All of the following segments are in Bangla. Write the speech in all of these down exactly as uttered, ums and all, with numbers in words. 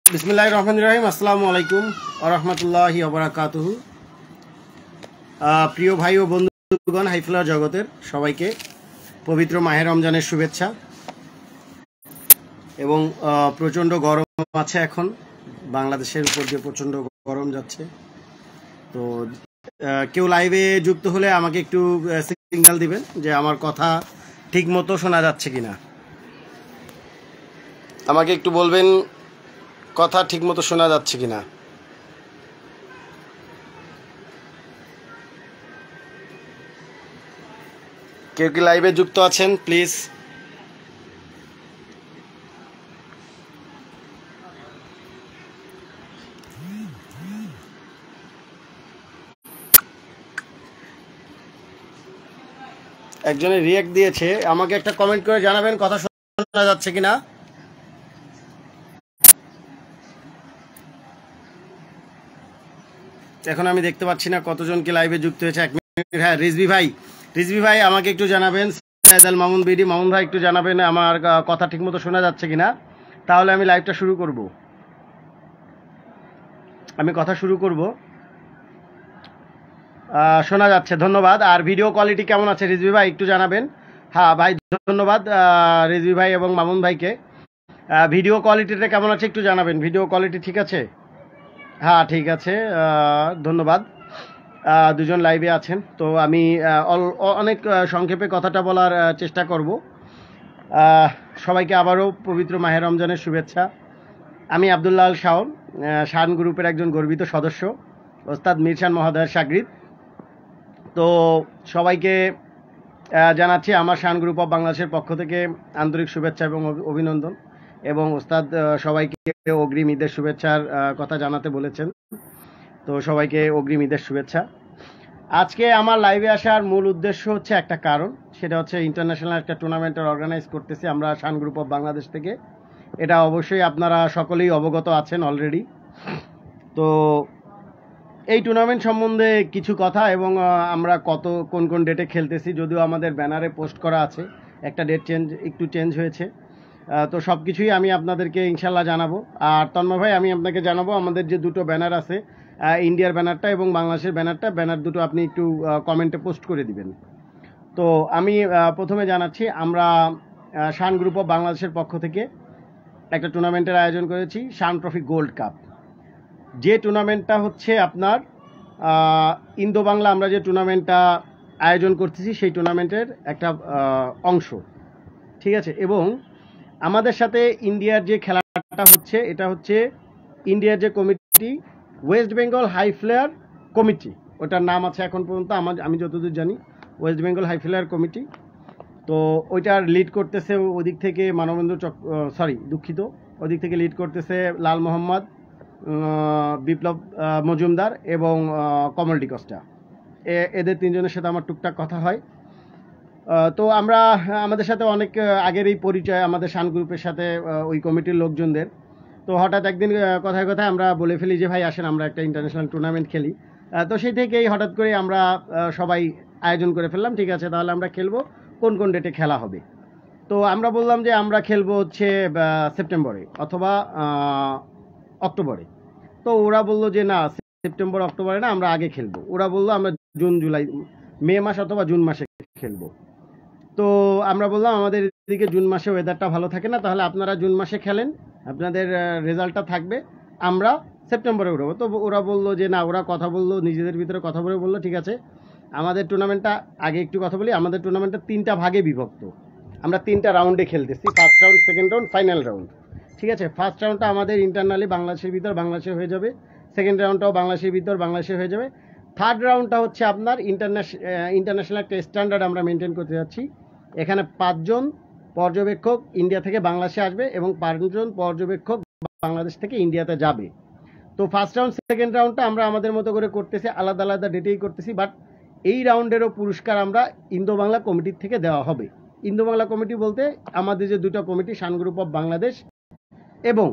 বিসমিল্লাহির রহমানির রহিম। আসসালামু আলাইকুম ওয়া রাহমাতুল্লাহি ওয়া বারাকাতুহু। প্রিয় ভাই ও বন্ধুগণ, হাইফ্লাওয়ার জগতের সবাইকে পবিত্র মাহে রমজানের শুভেচ্ছা। এবং প্রচণ্ড গরম আছে এখন, বাংলাদেশের উপর দিয়ে প্রচণ্ড গরম যাচ্ছে। তো কেউ লাইভে যুক্ত হলে আমাকে একটু সিগন্যাল দিবেন যে আমার কথা ঠিক মতো শোনা যাচ্ছে কিনা। আমাকে একটু বলবেন কথা ঠিক মতো শোনা যাচ্ছে কিনা। কেউ কি লাইভে যুক্ত আছেন প্লিজ? একজনের রিয়াক্ট দিয়েছে, আমাকে একটা কমেন্ট করে জানাবেন কথা শোনা যাচ্ছে কিনা। এখন আমি দেখতে পাচ্ছি না কতজন কি লাইভে যুক্ত হয়েছে। এক মিনিট। হ্যাঁ, রিজভি ভাই, রিজভি ভাই আমাকে একটু জানাবেন। সাইদাল মামুন বিডি, মামুন ভাই একটু জানাবেন আমার কথা ঠিকমতো শোনা যাচ্ছে কিনা, তাহলে আমি লাইভটা শুরু করব। আমি কথা শুরু করব। শোনা যাচ্ছে, ধন্যবাদ। আর ভিডিও কোয়ালিটি কেমন আছে রিজভি ভাই একটু জানাবেন। হ্যাঁ ভাই, ধন্যবাদ রিজভি ভাই এবং মামুন ভাইকে। ভিডিও কোয়ালিটিটা কেমন আছে একটু জানাবেন। ভিডিও কোয়ালিটি ঠিক আছে? হ্যাঁ ঠিক আছে, ধন্যবাদ। দুজন লাইভে আছেন, তো আমি অনেক সংক্ষেপে কথাটা বলার চেষ্টা করব। সবাইকে আবারও পবিত্র মাহে রমজানের শুভেচ্ছা। আমি আব্দুল্লাহ আল শাওন, শান গ্রুপের একজন গর্বিত সদস্য, ওস্তাদ মিরশান মহোদয়ের শাগরিদ। তো সবাইকে জানাচ্ছি আমার শান গ্রুপ অফ বাংলাদেশের পক্ষ থেকে আন্তরিক শুভেচ্ছা এবং অভিনন্দন। এবং ওস্তাদ সবাইকে অগ্রিম ঈদের শুভেচ্ছার কথা জানাতে বলেছেন, তো সবাইকে অগ্রিম ঈদের শুভেচ্ছা। আজকে আমার লাইভে আসার মূল উদ্দেশ্য হচ্ছে একটা কারণ, সেটা হচ্ছে ইন্টারন্যাশনাল একটা টুর্নামেন্টের অর্গানাইজ করতেছি আমরা শান গ্রুপ অফ বাংলাদেশ থেকে। এটা অবশ্যই আপনারা সকলেই অবগত আছেন অলরেডি। তো এই টুর্নামেন্ট সম্বন্ধে কিছু কথা এবং আমরা কত কোন কোন ডেটে খেলতেছি, যদিও আমাদের ব্যানারে পোস্ট করা আছে, একটা ডেট চেঞ্জ একটু চেঞ্জ হয়েছে। তো সব কিছুই আমি আপনাদেরকে ইনশাল্লাহ জানাবো। আর তন্ময় ভাই, আমি আপনাকে জানাবো আমাদের যে দুটো ব্যানার আছে, ইন্ডিয়ার ব্যানারটা এবং বাংলাদেশের ব্যানারটা, ব্যানার দুটো আপনি একটু কমেন্টে পোস্ট করে দিবেন। তো আমি প্রথমে জানাচ্ছি, আমরা শান গ্রুপ অফ বাংলাদেশের পক্ষ থেকে একটা টুর্নামেন্টের আয়োজন করেছি, শান ট্রফি গোল্ড কাপ। যে টুর্নামেন্টটা হচ্ছে আপনার ইন্দো বাংলা, আমরা যে টুর্নামেন্টটা আয়োজন করতেছি সেই টুর্নামেন্টের একটা অংশ, ঠিক আছে। এবং আমাদের সাথে ইন্ডিয়ার যে খেলাটা হচ্ছে, এটা হচ্ছে ইন্ডিয়ার যে committee, west Bengal high flyer committee, ওটার নাম আছে এখন পর্যন্ত আমার আমি যতদূর জানি west Bengal high flyer committee. তো ওইটার লিড করতেছে ওদিক থেকে মানবেন্দ্র চক সরি দুঃখিত ওদিক থেকে লিড করতেছে লাল মোহাম্মদ, বিপ্লব মজুমদার এবং কমল ডিকস্টা। এদের তিনজনের সাথে আমার টুকটাক কথা হয়। তো আমরা আমাদের সাথে অনেক আগের এই পরিচয় আমাদের শান গ্রুপের সাথে ওই কমিটির লোকজনদের। তো হঠাৎ একদিন কথায় কথায় আমরা বলে ফেলি যে ভাই আসেন আমরা একটা ইন্টারন্যাশনাল টুর্নামেন্ট খেলি। তো সেই থেকেই হঠাৎ করে আমরা সবাই আয়োজন করে ফেললাম, ঠিক আছে তাহলে আমরা খেলবো, কোন কোন ডেটে খেলা হবে। তো আমরা বললাম যে আমরা খেলবো হচ্ছে সেপ্টেম্বরে অথবা অক্টোবরে। তো ওরা বললো যে না, সেপ্টেম্বর অক্টোবরে না, আমরা আগে খেলবো। ওরা বললো আমরা জুন জুলাই মে মাস অথবা জুন মাসে খেলবো। তো আমরা বললাম আমাদের এদিকে জুন মাসে ওয়েদারটা ভালো থাকে না, তাহলে আপনারা জুন মাসে খেলেন, আপনাদের রেজাল্টটা থাকবে, আমরা সেপ্টেম্বরে উঠবো। তো ওরা বললো যে না, ওরা কথা বললো নিজেদের ভিতরে কথা বলে বললো ঠিক আছে আমাদের টুর্নামেন্টটা আগে একটু কথা বলি। আমাদের টুর্নামেন্টটা তিনটা ভাগে বিভক্ত, আমরা তিনটা রাউন্ডে খেলতেছি, first round, second round, final round, ঠিক আছে। ফার্স্ট রাউন্ডটা আমাদের ইন্টারনালি বাংলাদেশের ভিতর বাংলাদেশে হয়ে যাবে, সেকেন্ড রাউন্ডটাও বাংলাদেশের ভিতর বাংলাদেশে হয়ে যাবে, থার্ড রাউন্ডটা হচ্ছে আপনার ইন্টারন্যাশনাল ইন্টারন্যাশনাল একটা স্ট্যান্ডার্ড আমরা মেনটেন করতে যাচ্ছি। এখানে পাঁচজন পর্যবেক্ষক ইন্ডিয়া থেকে বাংলাদেশে আসবে এবং পাঁচজন পর্যবেক্ষক বাংলাদেশ থেকে ইন্ডিয়াতে যাবে। তো ফার্স্ট রাউন্ড সেকেন্ড রাউন্ডটা আমরা আমাদের মতো করে করতেছি, আলাদা আলাদা ডেটেই করতেছি, বাট এই রাউন্ডেরও পুরস্কার আমরা ইন্দো বাংলা কমিটির থেকে দেওয়া হবে। ইন্দো বাংলা কমিটি বলতে আমাদের যে দুটো committee, Shaan group of Bangladesh এবং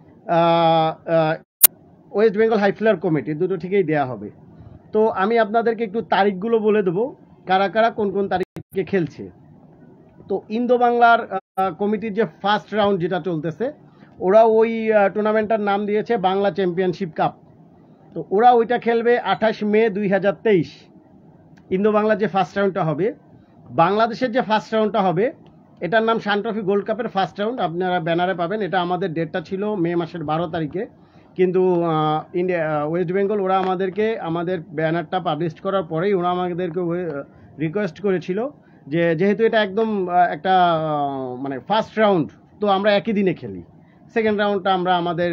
west Bengal high flyer committee, দুটো থেকেই দেওয়া হবে। তো আমি আপনাদেরকে একটু তারিখগুলো বলে দেবো, কারা কারা কোন কোন তারিখে খেলছে। তো ইন্দো বাংলার কমিটির যে ফার্স্ট রাউন্ড যেটা চলতেছে, ওরা ওই টুর্নামেন্টটার নাম দিয়েছে বাংলা চ্যাম্পিয়নশিপ কাপ। তো ওরা ওইটা খেলবে আঠাশ মে দুই হাজার তেইশ। ইন্দো বাংলার যে ফার্স্ট রাউন্ডটা হবে, বাংলাদেশের যে ফার্স্ট রাউন্ডটা হবে এটার নাম শান ট্রফি গোল্ড কাপের ফার্স্ট রাউন্ড। আপনারা ব্যানারে পাবেন। এটা আমাদের ডেটটা ছিল মে মাসের বারো তারিখে, কিন্তু ইন্ডিয়া ওয়েস্ট বেঙ্গল ওরা আমাদেরকে আমাদের ব্যানারটা পাবলিশ করার পরেই ওরা আমাদেরকে রিকোয়েস্ট করেছিল যে যেহেতু এটা একদম একটা মানে ফার্স্ট রাউন্ড, তো আমরা একই দিনে খেলি, সেকেন্ড রাউন্ডটা আমরা আমাদের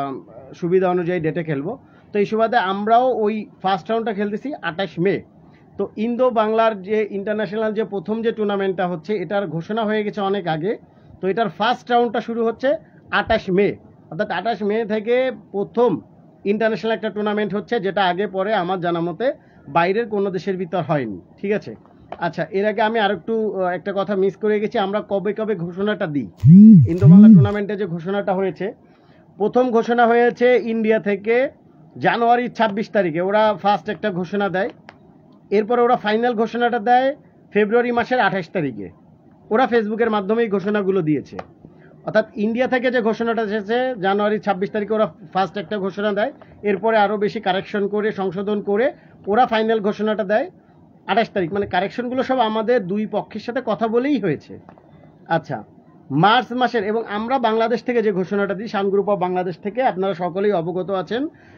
সুবিধা অনুযায়ী ডেটে খেলবো। তো এই সুবাদে আমরাও ওই ফার্স্ট রাউন্ডটা খেলতেছি আঠাশ মে। তো ইন্দো বাংলার যে ইন্টারন্যাশনাল যে প্রথম যে টুর্নামেন্টটা হচ্ছে এটার ঘোষণা হয়ে গেছে অনেক আগে। তো এটার ফার্স্ট রাউন্ডটা শুরু হচ্ছে আঠাশ মে, অর্থাৎ আঠাশ মে থেকে প্রথম ইন্টারন্যাশনাল একটা টুর্নামেন্ট হচ্ছে, যেটা আগে পরে আমার জানা মতে বাইরের কোনো দেশের ভিতর হয়নি। ঠিক আছে, আচ্ছা এর আগে আমি আরেকটু একটা কথা মিস করে গেছি, আমরা কবে কবে ঘোষণাটা দিই। ইন্দো বাংলা টুর্নামেন্টে যে ঘোষণাটা হয়েছে, প্রথম ঘোষণা হয়েছে ইন্ডিয়া থেকে জানুয়ারি ছাব্বিশ তারিখে, ওরা ফার্স্ট একটা ঘোষণা দেয়। এরপরে ওরা ফাইনাল ঘোষণাটা দেয় ফেব্রুয়ারি মাসের আঠাশ তারিখে। ওরা ফেসবুকের মাধ্যমেই ঘোষণাগুলো দিয়েছে। অর্থাৎ ইন্ডিয়া থেকে যে ঘোষণাটা এসেছে জানুয়ারি ছাব্বিশ তারিখে ওরা ফার্স্ট একটা ঘোষণা দেয়, এরপরে আরও বেশি কারেকশন করে সংশোধন করে ওরা ফাইনাল ঘোষণাটা দেয় আঠাশ তারিখ। মানে কারেকশনগুলো সব আমাদের দুই পক্ষের সাথে কথা বলেই হয়েছে। আচ্ছা, মার্চ মাসের, এবং আমরা বাংলাদেশ থেকে যে ঘোষণাটা দিই শান গ্রুপ অফ বাংলাদেশ থেকে, আপনারা সকলেই অবগত আছেন,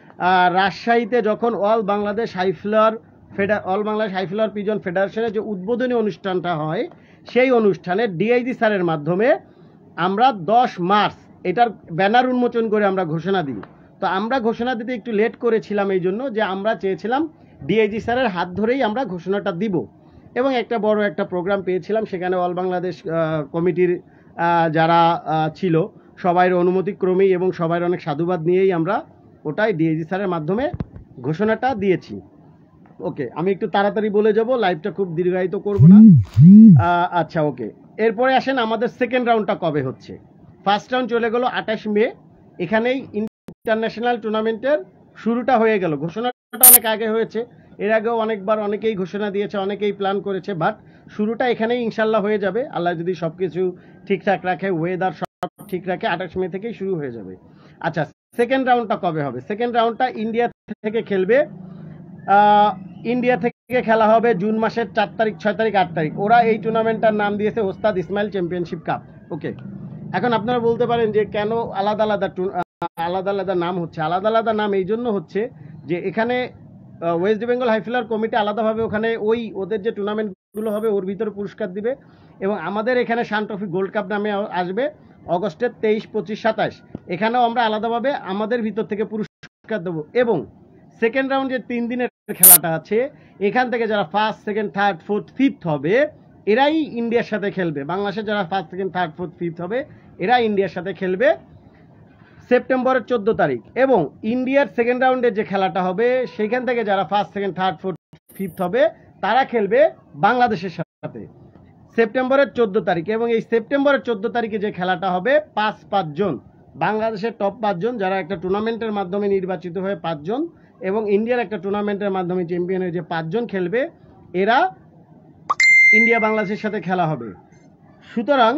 রাজশাহীতে যখন অল বাংলাদেশ হাইফ্লাওয়ার ফেডার অল বাংলাদেশ হাইফ্লাওয়ার পিজন ফেডারেশনের যে উদ্বোধনী অনুষ্ঠানটা হয়, সেই অনুষ্ঠানে ডিআইজি স্যারের মাধ্যমে আমরা দশ মার্চ এটার ব্যানার উন্মোচন করে আমরা ঘোষণা দিই। তো আমরা ঘোষণা দিতে একটু লেট করেছিলাম এই জন্য যে আমরা চেয়েছিলাম ডিআইজি স্যারের হাত ধরেই আমরা ঘোষণাটা দিব, এবং একটা বড় একটা প্রোগ্রাম পেয়েছিলাম। সেখানে অল বাংলাদেশ কমিটির যারা ছিল সবাই অনুমতিক্রমেই এবং সবার অনেক সাধুবাদ নিয়েই আমরা ওটাই ডিআইজি স্যারের মাধ্যমে ঘোষণাটা দিয়েছি। ওকে, আমি একটু তাড়াতাড়ি বলে যাব, লাইভটা খুব দীর্ঘায়িত করব না। আচ্ছা ওকে, এরপরে আসেন আমাদের সেকেন্ড রাউন্ডটা কবে হচ্ছে। ফার্স্ট রাউন্ড চলে গেল আঠাশ মে, এখানেই ইন্টারন্যাশনাল টুর্নামেন্টের শুরুটা হয়ে গেল। ঘোষণাটা অনেক আগে হয়েছে, এর আগেও অনেকবার অনেকেই ঘোষণা দিয়েছে, অনেকেই প্ল্যান করেছে, বাট শুরুটা এখানেই ইনশাল্লাহ হয়ে যাবে, আল্লাহ যদি সব কিছু ঠিকঠাক রাখে, ওয়েদার সব ঠিক রাখে, আঠাশ মে থেকেই শুরু হয়ে যাবে। আচ্ছা, সেকেন্ড রাউন্ডটা কবে হবে? সেকেন্ড রাউন্ডটা ইন্ডিয়া থেকে খেলবে। ইন্ডিয়া থেকে খেলা হবে জুন মাসের চার তারিখ, ছয় তারিখ, আট তারিখ। ওরা এই টুর্নামেন্টটার নাম দিয়েছে ওস্তাদ ইসমাইল চ্যাম্পিয়নশিপ কাপ। ওকে, এখন আপনারা বলতে পারেন যে কেন আলাদা আলাদা আলাদা আলাদা নাম হচ্ছে? আলাদা আলাদা নাম এই জন্য হচ্ছে যে এখানে ওয়েস্ট বেঙ্গল হাইফ্লাওয়ার কমিটি আলাদাভাবে ওখানে ওই ওদের যে টুর্নামেন্টগুলো হবে ওর ভিতরে পুরস্কার দিবে, এবং আমাদের এখানে শান ট্রফি গোল্ড কাপ নামে আসবে অগস্টের তেইশ, পঁচিশ, সাতাশ। এখানেও আমরা আলাদাভাবে আমাদের ভিতর থেকে পুরস্কার দেবো। এবং সেকেন্ড রাউন্ডের তিন দিনের খেলাটা আছে, এখান থেকে যারা first, second, third, fourth, fifth হবে এরাই ইন্ডিয়ার সাথে খেলবে। বাংলাদেশের যারা first, second, third, fourth, fifth হবে এরা ইন্ডিয়ার সাথে খেলবে সেপ্টেম্বরের চোদ্দ তারিখ। এবং ইন্ডিয়ার সেকেন্ড রাউন্ডের যে খেলাটা হবে সেইখান থেকে যারা first, second, third, fourth, fifth হবে তারা খেলবে বাংলাদেশের সাথে সেপ্টেম্বরের চোদ্দ তারিখ। এবং এই সেপ্টেম্বরের চোদ্দ তারিখে যে খেলাটা হবে পাঁচ পাঁচজন বাংলাদেশের টপ পাঁচজন যারা একটা টুর্নামেন্টের মাধ্যমে নির্বাচিত হয়ে পাঁচজন, এবং ইন্ডিয়ার একটা টুর্নামেন্টের মাধ্যমে চ্যাম্পিয়ন হয়ে যে পাঁচজন খেলবে, এরা ইন্ডিয়া বাংলাদেশের সাথে খেলা হবে। সুতরাং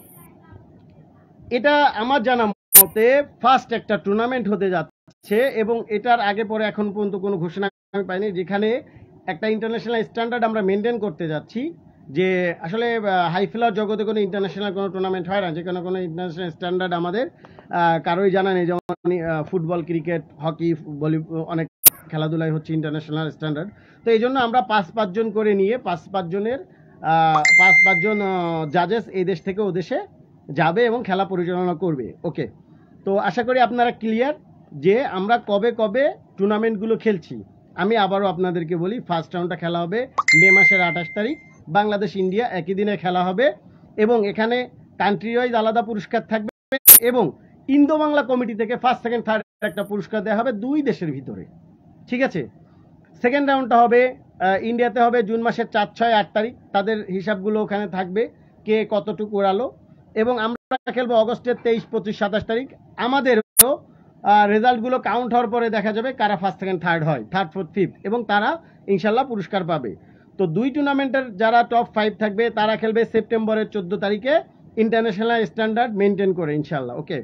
এটা আমার জানা মতে ফার্স্ট একটা টুর্নামেন্ট হতে যাচ্ছে, এবং এটার আগে পরে এখন পর্যন্ত কোনো ঘোষণা আমি পাইনি, যেখানে একটা ইন্টারন্যাশনাল স্ট্যান্ডার্ড আমরা মেনটেন করতে যাচ্ছি। যে আসলে হাইফ্লাওয়ার জগতে কোনো ইন্টারন্যাশনাল কোনো টুর্নামেন্ট হয় না, যে কোনো কোনো ইন্টারন্যাশনাল স্ট্যান্ডার্ড আমাদের কারোই জানা নেই। যেমন ফুটবল, ক্রিকেট, হকি, ভলিবল, অনেক খেলাধুলায় হচ্ছে ইন্টারন্যাশনাল স্ট্যান্ডার্ড। তো এই জন্য আমরা পাঁচ পাঁচজন করে নিয়ে পাঁচ পাঁচজনের পাঁচ পাঁচজন জাজেস এই দেশ থেকে ও দেশে যাবে এবং খেলা পরিচালনা করবে। ওকে, তো আশা করি আপনারা ক্লিয়ার যে আমরা কবে কবে টুর্নামেন্টগুলো খেলছি। আমি আবারও আপনাদেরকে বলি, ফার্স্ট রাউন্ডটা খেলা হবে মে মাসের আঠাশ তারিখ, বাংলাদেশ ইন্ডিয়া একই দিনে খেলা হবে, এবং এখানে কান্ট্রি ওয়াইজ আলাদা পুরস্কার থাকবে, এবং ইন্দো বাংলা কমিটি থেকে ফার্স্ট, সেকেন্ড, থার্ড একটা পুরস্কার দেওয়া হবে দুই দেশের ভিতরে। ঠিক আছে, সেকেন্ড রাউন্ডটা হবে ইন্ডিয়াতে হবে জুন মাসের চার, ছয়, আট তারিখ। তাদের হিসাবগুলো ওখানে থাকবে, কে কতটুকু ওড়ালো। এবং আমরা খেলবো অগস্টের তেইশ, পঁচিশ, সাতাশ তারিখ। আমাদেরও রেজাল্টগুলো কাউন্ট হওয়ার পরে দেখা যাবে কারা ফার্স্ট, সেকেন্ড, থার্ড হয়, থার্ড, ফোর্থ, ফিফথ, এবং তারা ইনশাল্লাহ পুরস্কার পাবে। তো দুই টুর্নামেন্টের যারা টপ ফাইভ থাকবে তারা খেলবে সেপ্টেম্বরের চোদ্দ তারিখে ইন্টারন্যাশনাল স্ট্যান্ডার্ড মেনটেন করে ইনশাল্লাহ। ওকে,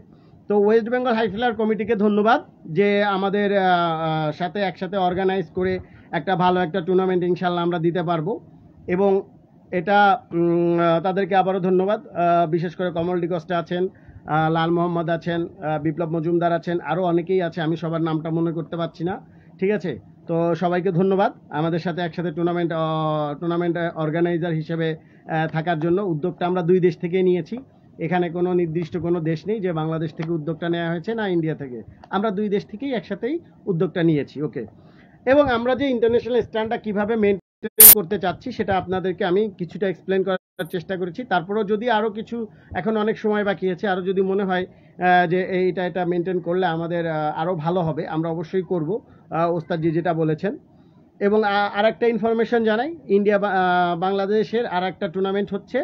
তো ওয়েস্ট বেঙ্গল হাই ফ্লায়ার কমিটিকে ধন্যবাদ যে আমাদের সাথে একসাথে অর্গানাইজ করে একটা ভালো একটা টুর্নামেন্ট ইনশাল্লাহ আমরা দিতে পারবো, এবং এটা তাদেরকে আবারও ধন্যবাদ। বিশেষ করে কমল ডিকস্টা আছেন, লাল মোহাম্মদ আছেন, বিপ্লব মজুমদার আছেন, আরও অনেকেই আছে, আমি সবার নামটা মনে করতে পারছি না, ঠিক আছে। তো সবাইকে ধন্যবাদ আমাদের সাথে একসাথে টুর্নামেন্ট টুর্নামেন্ট অর্গানাইজার হিসেবে থাকার জন্য। উদ্যোগটা আমরা দুই দেশ থেকে নিয়েছি, এখানে কোনো নির্দিষ্ট কোনো দেশ নেই যে বাংলাদেশ থেকে উদ্যোগটা নেওয়া হয়েছে না ইন্ডিয়া থেকে, আমরা দুই দেশ থেকেই একসাথেই উদ্যোগটা নিয়েছি। ওকে, এবং আমরা যে ইন্টারন্যাশনাল স্ট্যান্ডার্ড কীভাবে মেনটেন করতে চাচ্ছি সেটা আপনাদেরকে আমি কিছুটা এক্সপ্লেন করার চেষ্টা করেছি। তারপরেও যদি আরও কিছু এখন অনেক সময় বাকি আছে, আরও যদি মনে হয় যে এইটা এটা মেনটেন করলে আমাদের আরও ভালো হবে, আমরা অবশ্যই করব, ওস্তাদজি যেটা বলেছেন। এবং আর একটা ইনফরমেশন জানাই, ইন্ডিয়া বাংলাদেশের আর একটা টুর্নামেন্ট হচ্ছে,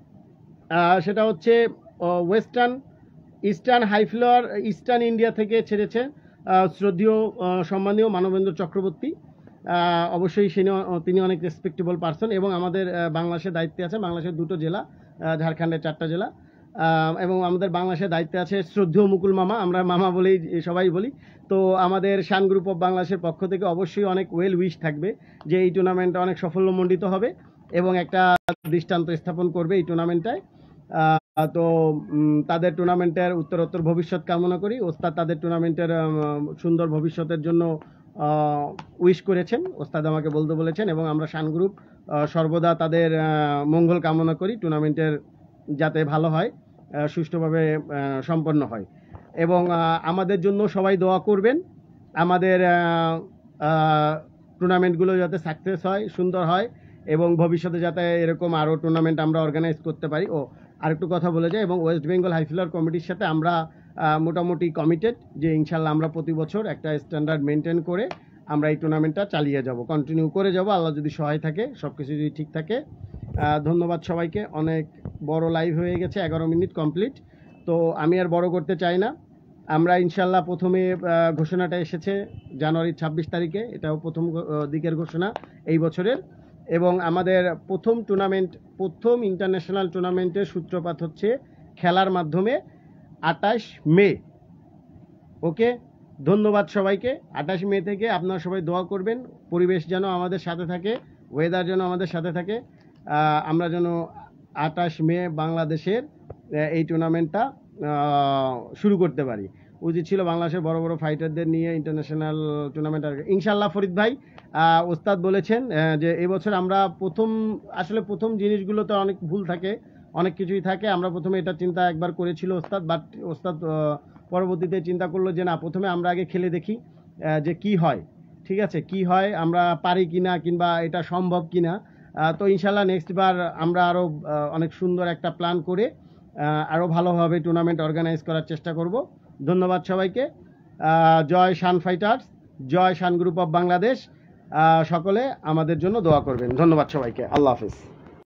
সেটা হচ্ছে western eastern high flyer eastern India থেকে ছেড়েছে শ্রদ্ধেয় সম্মানীয় মানবেন্দ্র চক্রবর্তী। অবশ্যই তিনি অনেক রেসপেক্টেবল পারসন, এবং আমাদের বাংলাদেশের দায়িত্বে আছে বাংলাদেশের দুটো জেলা, ঝাড়খণ্ডের চারটা জেলা, এবং আমাদের বাংলাদেশের দায়িত্বে আছে শ্রদ্ধেয় মুকুল মামা, আমরা মামা বলেই সবাই বলি। তো আমাদের শান গ্রুপ অফ বাংলাদেশের পক্ষ থেকে অবশ্যই অনেক ওয়েল উইশ থাকবে যে এই টুর্নামেন্টটা অনেক সাফল্যমণ্ডিত হবে এবং একটা দৃষ্টান্ত স্থাপন করবে এই টুর্নামেন্টটায়। তো তাদের টুর্নামেন্টের উত্তরোত্তর ভবিষ্যৎ কামনা করি। ওস্তাদ তাদের টুর্নামেন্টের সুন্দর ভবিষ্যতের জন্য উইশ করেছেন, ওস্তাদ আমাকে বলতে বলেছেন, এবং আমরা শান গ্রুপ সর্বদা তাদের মঙ্গল কামনা করি, টুর্নামেন্টের যাতে ভালো হয়, সুষ্ঠুভাবে সম্পন্ন হয়। এবং আমাদের জন্য সবাই দোয়া করবেন, আমাদের টুর্নামেন্টগুলো যাতে সাকসেস হয়, সুন্দর হয়, এবং ভবিষ্যতে যাতে এরকম আরও টুর্নামেন্ট আমরা অর্গানাইজ করতে পারি। ও আরেকটু কথা বলে যায়, এবং ওয়েস্ট বেঙ্গল হাই ফ্লায়ার কমিটির সাথে আমরা মোটামুটি কমিটেড যে ইনশাল্লাহ আমরা প্রতি বছর একটা স্ট্যান্ডার্ড মেনটেন করে আমরা এই টুর্নামেন্টটা চালিয়ে যাব, কন্টিনিউ করে যাব, আল্লাহ যদি সহায় থাকে, সব কিছু যদি ঠিক থাকে। ধন্যবাদ সবাইকে, অনেক বড় লাইভ হয়ে গেছে, এগারো মিনিট কমপ্লিট। তো আমি আর বড় করতে চাই না। আমরা ইনশাল্লাহ প্রথমে ঘোষণাটা এসেছে জানুয়ারির ছাব্বিশ তারিখে, এটাও প্রথম দিকের ঘোষণা এই বছরের, এবং আমাদের প্রথম টুর্নামেন্ট প্রথম ইন্টারন্যাশনাল টুর্নামেন্টের সূত্রপাত হচ্ছে খেলার মাধ্যমে আঠাশ মে। ওকে, ধন্যবাদ সবাইকে। আঠাশ মে থেকে আপনারা সবাই দোয়া করবেন, পরিবেশ যেন আমাদের সাথে থাকে, ওয়েদার যেন আমাদের সাথে থাকে, আমরা যেন আঠাশ মে বাংলাদেশের এই টুর্নামেন্টটা শুরু করতে পারি। উচিত ছিল বাংলাদেশের বড় বড় ফাইটারদের নিয়ে ইন্টারন্যাশনাল টুর্নামেন্ট। ইনশাল্লাহ ফরিদ ভাই ওস্তাদ বলেছেন যে এবছর আমরা প্রথম, আসলে প্রথম জিনিসগুলোতে অনেক ভুল থাকে, অনেক কিছুই থাকে, আমরা প্রথমে এটা চিন্তা একবার করেছিল ওস্তাদ, বাট ওস্তাদ পরবর্তীতে চিন্তা করলো যে না, প্রথমে আমরা আগে খেলে দেখি যে কি হয়, ঠিক আছে, কি হয়, আমরা পারি কিনা, কিংবা এটা সম্ভব কিনা। তো ইনশাল্লাহ নেক্সট বার আমরা আরও অনেক সুন্দর একটা প্ল্যান করে আরও ভালোভাবে টুর্নামেন্ট অর্গানাইজ করার চেষ্টা করব। ধন্যবাদ সবাইকে। জয় শান ফাইটার্স, জয় শান গ্রুপ অফ বাংলাদেশ। সকলে আমাদের জন্য দোয়া করবেন। ধন্যবাদ সবাইকে, আল্লাহ হাফিজ।